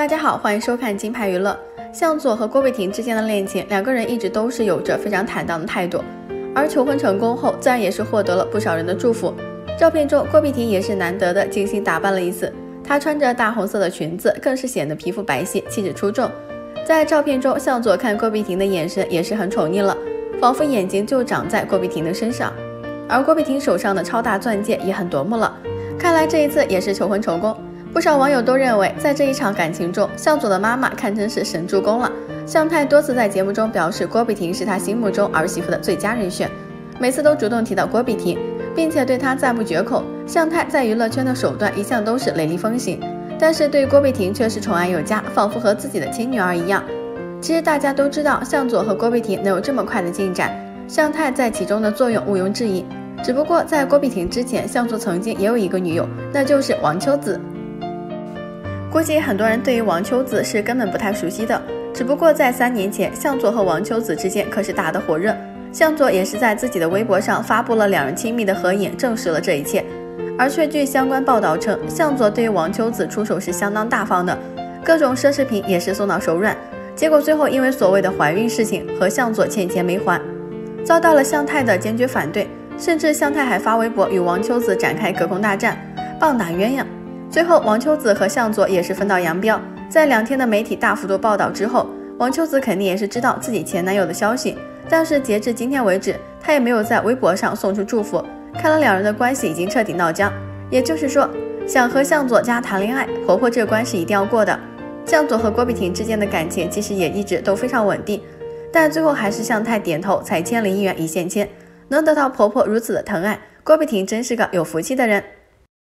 大家好，欢迎收看金牌娱乐。向佐和郭碧婷之间的恋情，两个人一直都是有着非常坦荡的态度，而求婚成功后，自然也是获得了不少人的祝福。照片中，郭碧婷也是难得的精心打扮了一次，她穿着大红色的裙子，更是显得皮肤白皙，气质出众。在照片中，向佐看郭碧婷的眼神也是很宠溺了，仿佛眼睛就长在郭碧婷的身上。而郭碧婷手上的超大钻戒也很夺目了，看来这一次也是求婚成功。不少网友都认为，在这一场感情中，向佐的妈妈堪称是神助攻了。向太多次在节目中表示，郭碧婷是他心目中儿媳妇的最佳人选，每次都主动提到郭碧婷，并且对她赞不绝口。向太在娱乐圈的手段一向都是雷厉风行，但是对郭碧婷却是宠爱有加，仿佛和自己的亲女儿一样。其实大家都知道，向佐和郭碧婷能有这么快的进展，向太在其中的作用毋庸置疑。只不过在郭碧婷之前，向佐曾经也有一个女友，那就是王秋子。估计很多人对于王秋子是根本不太熟悉的，只不过在3年前，向佐和王秋子之间可是打得火热，向佐也是在自己的微博上发布了2人亲密的合影，证实了这一切。而却据相关报道称，向佐对于王秋子出手是相当大方的，各种奢侈品也是送到手软，结果最后因为所谓的怀孕事情和向佐欠钱没还，遭到了向太的坚决反对，甚至向太还发微博与王秋子展开隔空大战，棒打鸳鸯。最后王秋子和向佐也是分道扬镳，在2天的媒体大幅度报道之后，王秋子肯定也是知道自己前男友的消息，但是截至今天为止，她也没有在微博上送出祝福，看来2人的关系已经彻底闹僵。也就是说，想和向佐家谈恋爱，婆婆这关是一定要过的。向佐和郭碧婷之间的感情其实也一直都非常稳定，但最后还是向太点头才签了1元1线牵，能得到婆婆如此的疼爱，郭碧婷真是个有福气的人。